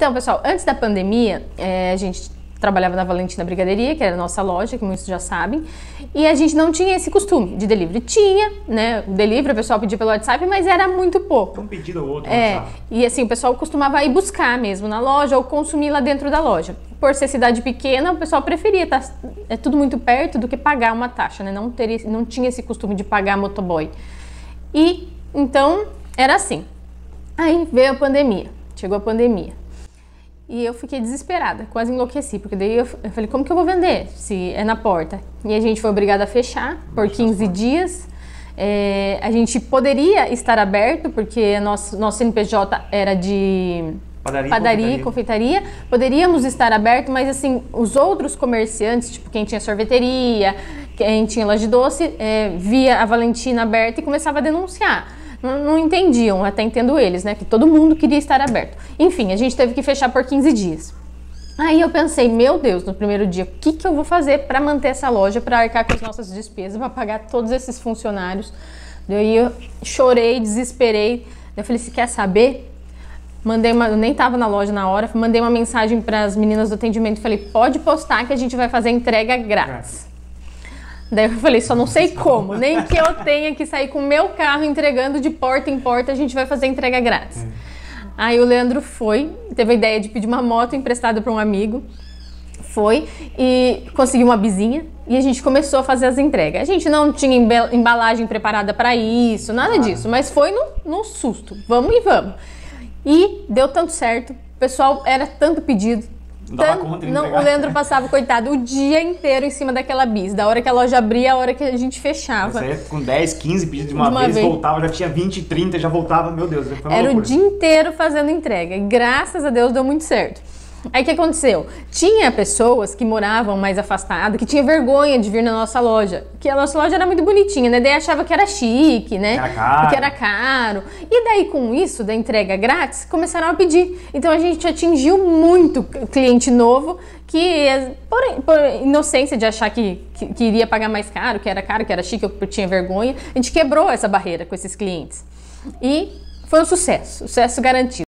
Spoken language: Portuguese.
Então, pessoal, antes da pandemia, a gente trabalhava na Valentina Brigadeiria, que era a nossa loja, que muitos já sabem, e a gente não tinha esse costume de delivery. Tinha, né, o delivery, o pessoal pedia pelo WhatsApp, mas era muito pouco. Um pedido ou outro. E assim, o pessoal costumava ir buscar mesmo na loja ou consumir lá dentro da loja. Por ser cidade pequena, o pessoal preferia, é tudo muito perto do que pagar uma taxa, né? Não tinha esse costume de pagar motoboy. E, então, era assim. Aí veio a pandemia, chegou a pandemia. E eu fiquei desesperada, quase enlouqueci, porque daí eu falei, como que eu vou vender se é na porta? E a gente foi obrigada a fechar por 15 dias. A gente poderia estar aberto, porque nosso CNPJ era de padaria e confeitaria. Poderíamos estar aberto, mas assim, os outros comerciantes, tipo quem tinha sorveteria, quem tinha loja de doce, via a Valentina aberta e começava a denunciar. Não entendiam, até entendo eles, né? Que todo mundo queria estar aberto. Enfim, a gente teve que fechar por 15 dias. Aí eu pensei, meu Deus, no primeiro dia, o que eu vou fazer para manter essa loja, para arcar com as nossas despesas, para pagar todos esses funcionários? Daí eu chorei, desesperei. Eu falei, se quer saber? Eu nem estava na loja na hora, mandei uma mensagem para as meninas do atendimento e falei, pode postar que a gente vai fazer entrega grátis. Daí eu falei, só não sei como, nem que eu tenha que sair com o meu carro entregando de porta em porta, a gente vai fazer entrega grátis. Aí o Leandro teve a ideia de pedir uma moto emprestada para um amigo, foi e conseguiu uma bizinha e a gente começou a fazer as entregas. A gente não tinha embalagem preparada para isso, nada disso, mas foi no susto, vamos e vamos. E deu tanto certo, o pessoal era tanto pedido. O Leandro passava, coitado, o dia inteiro em cima daquela bis. Da hora que a loja abria, a hora que a gente fechava. Você ia com 10, 15 pedidos de uma vez, voltava, já tinha 20, 30, já voltava. Meu Deus, foi uma loucura. O dia inteiro fazendo entrega. E graças a Deus deu muito certo. Aí o que aconteceu? Tinha pessoas que moravam mais afastadas, que tinham vergonha de vir na nossa loja. Que a nossa loja era muito bonitinha, né? Daí achava que era chique, né? Que era caro. E daí com isso, da entrega grátis, começaram a pedir. Então a gente atingiu muito cliente novo que, por inocência de achar que iria pagar mais caro, que era chique, eu tinha vergonha, a gente quebrou essa barreira com esses clientes. E foi um sucesso garantido.